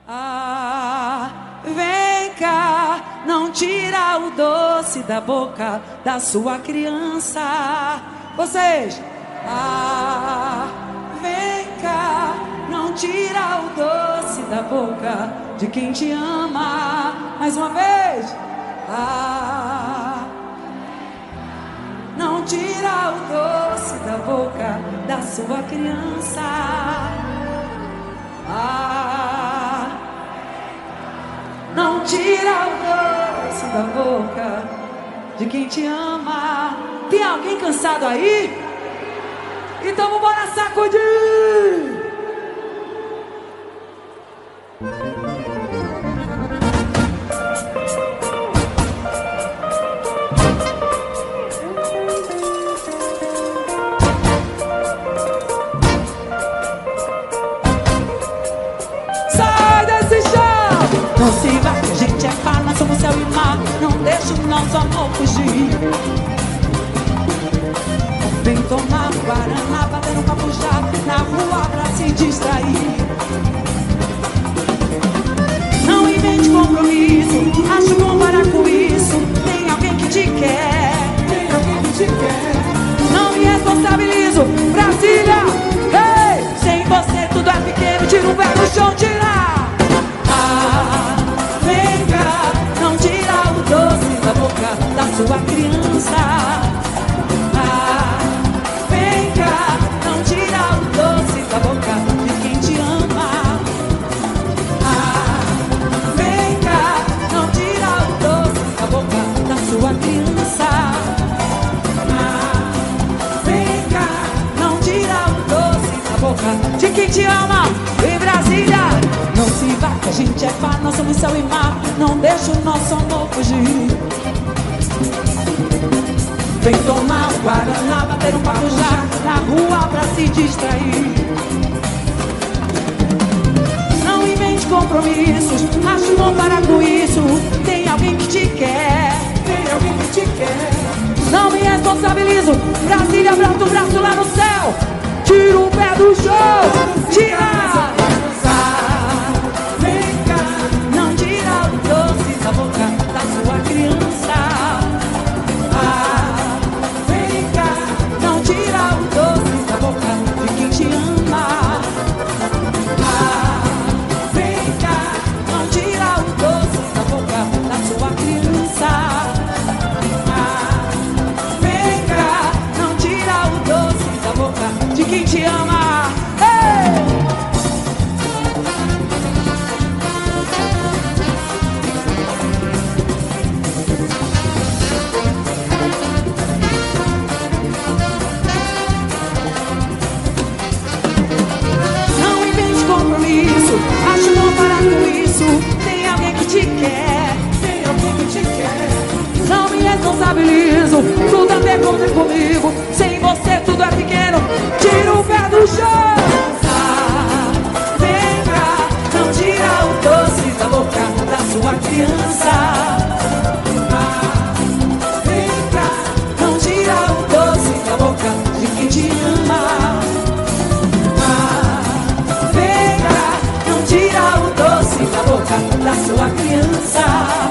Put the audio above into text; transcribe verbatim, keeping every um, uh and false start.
Ah, vem cá, não tira o doce da boca da sua criança. Vocês, ah, vem cá, não tira o doce da boca de quem te ama. Mais uma vez, ah, não tira o doce da boca da sua criança. Ah, não tira o doce da boca de quem te ama. Tem alguém cansado aí? Então vamos embora sacudir! Sai desse chão! Não se vai que a gente é par, nós somos céu e mar. Não deixa o nosso amor fugir. Vem tomar guaraná, bater um papo já na rua pra se distrair. Não invente compromisso, acho bom parar com isso. Tem alguém que te quer, tem alguém que te quer. Não me responsabilizo, Brasília, hey! Sem você tudo é pequeno, tira o pé do chão, tira. Ah, vem cá, não tira o doce da boca da sua criança. Ah, vem cá, não tira o doce da boca de quem te ama. Ah, vem cá, não tira o doce da boca da sua criança. Ah, vem cá, não tira o doce da boca de quem te ama. Em Brasília, não se vá que a gente é par, nós somos céu e mar. Não deixa o nosso amor fugir. Vem tomar um guaraná, bater um papo já na rua pra se distrair. Não invente compromissos, acho bom parar com isso. Tem alguém que te quer, tem alguém que te quer. Não me responsabilizo, Brasília, braço o braço lá no céu. Tira o pé do chão, tira. Ah, vem cá, não tira o doce da boca da sua criança. Ah, vem cá, não tira o doce da boca de quem te ama. Ah, vem cá, não tira o doce da boca da sua criança. Ah, vem cá, não tira o doce da boca de quem te ama. Ei! Não invente compromisso, acho bom parar com isso. Tem alguém que te quer, tem alguém que te quer. Não me responsabilizo, tudo a ver com- comigo. Sem você tudo é pequeno, tira o pé do chão. Ah, vem cá, não tira o doce da boca da sua criança. Ah, vem cá, não tira o doce da boca de quem te ama. Ah, vem cá, não tira o doce da boca da sua criança.